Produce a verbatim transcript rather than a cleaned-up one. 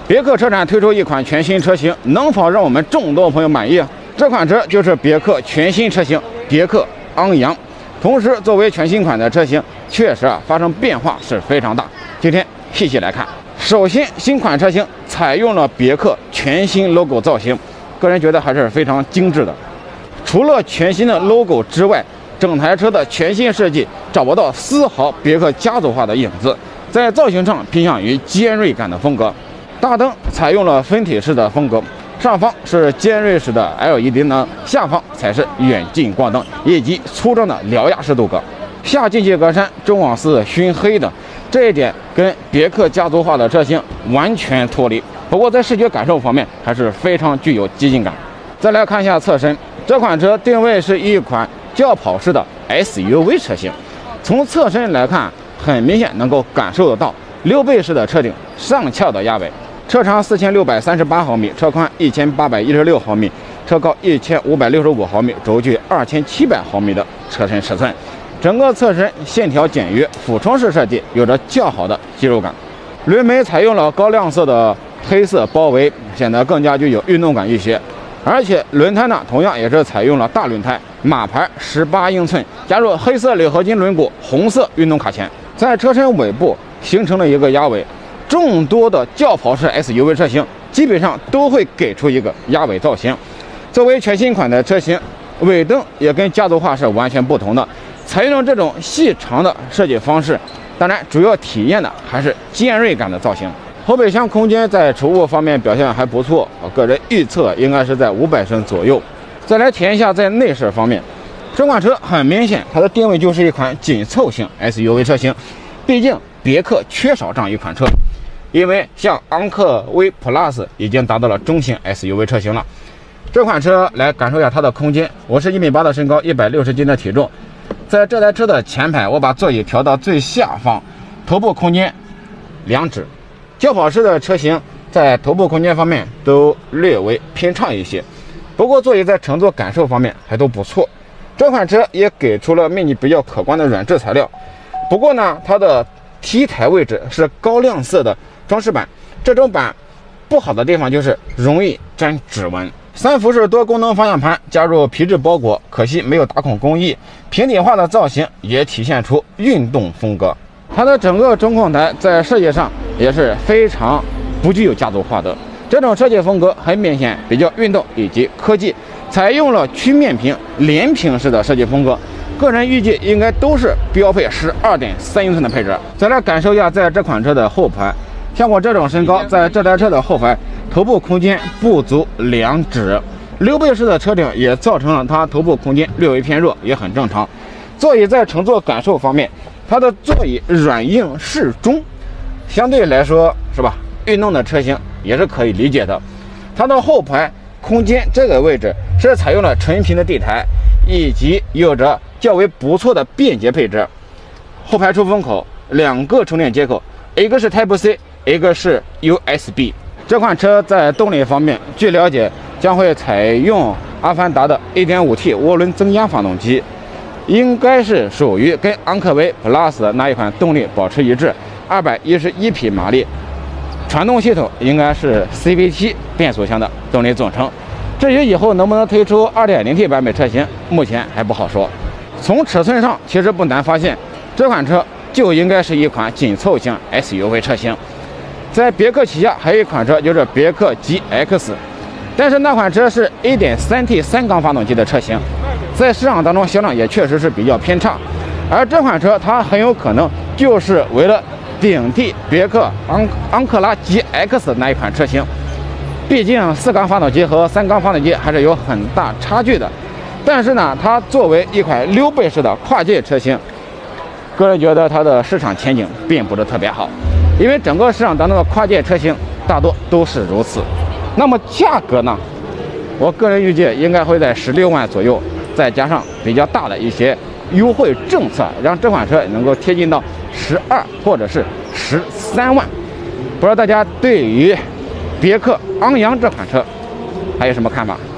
别克车展推出一款全新车型，能否让我们众多朋友满意？这款车就是别克全新车型别克昂扬。同时，作为全新款的车型，确实啊发生变化是非常大。今天细细来看。首先，新款车型采用了别克全新 logo 造型，个人觉得还是非常精致的。除了全新的 logo 之外，整台车的全新设计找不到丝毫别克家族化的影子，在造型上偏向于尖锐感的风格。大灯采用了分体式的风格，上方是尖锐式的 L E D 灯，下方才是远近光灯以及粗壮的獠牙式镀铬。下进气格栅中网是熏黑的，这一点跟别克家族化的车型完全脱离。不过在视觉感受方面还是非常具有激进感。再来看一下侧身，这款车定位是一款轿跑式的 S U V 车型。从侧身来看，很明显能够感受得到溜背式的车顶上翘的压尾。车长四千六百三十八毫米，车宽一千八百一十六毫米，车高一千五百六十五毫米，轴距二千七百毫米的车身尺寸。整个侧身线条简约，俯冲式设计有着较好的肌肉感。轮眉采用了高亮色的黑色包围，显得更加具有运动感一些。而且轮胎呢，同样也是采用了大轮胎，马牌十八英寸，加入黑色铝合金轮毂，红色运动卡钳，在车身尾部形成了一个压尾。众多的轿跑式 S U V 车型基本上都会给出一个压尾造型。作为全新款的车型，尾灯也跟家族化是完全不同的，采用了这种细长的设计方式。当然，主要体验的还是尖锐感的造型。后备箱空间在储物方面表现还不错，我个人预测应该是在五百升左右。再来体验一下在内饰方面，这款车很明显它的定位就是一款紧凑型 S U V 车型，毕竟别克缺少这样一款车。因为像昂科威 Plus 已经达到了中型 S U V 车型了，这款车来感受一下它的空间。我是一米八的身高，一百六十斤的体重，在这台车的前排，我把座椅调到最下方，头部空间两指。轿跑式的车型在头部空间方面都略微偏畅一些，不过座椅在乘坐感受方面还都不错。这款车也给出了面积比较可观的软质材料，不过呢，它的 T 台位置是高亮色的装饰板，这种板不好的地方就是容易沾指纹。三辐式多功能方向盘加入皮质包裹，可惜没有打孔工艺，平底化的造型也体现出运动风格。它的整个中控台在设计上也是非常不具有家族化的，这种设计风格很明显比较运动以及科技，采用了曲面屏连屏式的设计风格。个人预计应该都是标配十二点三英寸的配置。再来感受一下在这款车的后排，像我这种身高，在这台车的后排头部空间不足两指，溜背式的车顶也造成了它头部空间略微偏弱，也很正常。座椅在乘坐感受方面，它的座椅软硬适中，相对来说是吧，运动的车型也是可以理解的。它的后排空间这个位置是采用了纯平的地台，以及有着较为不错的便捷配置。后排出风口两个充电接口，一个是 Type C， 一个是 U S B。这款车在动力方面，据了解将会采用阿凡达的 一点五 T 涡轮增压发动机，应该是属于跟昂科威 Plus 的那一款动力保持一致，二百一十一匹马力。传动系统应该是 C V T 变速箱的动力总成。至于以后能不能推出 二点零 T 版本车型，目前还不好说。从尺寸上其实不难发现，这款车就应该是一款紧凑型 S U V 车型。在别克旗下还有一款车就是别克 G X， 但是那款车是 一点三 T 三缸发动机的车型，在市场当中销量也确实是比较偏差。而这款车它很有可能就是为了顶替别克昂昂克拉 G X 那一款车型，毕竟四缸发动机和三缸发动机还是有很大差距的。但是呢，它作为一款溜背式的跨界车型，个人觉得它的市场前景并不是特别好，因为整个市场当中的跨界车型大多都是如此。那么价格呢，我个人预计应该会在十六万左右，再加上比较大的一些优惠政策，让这款车能够贴近到十二或者是十三万。不知道大家对于别克昂扬这款车还有什么看法？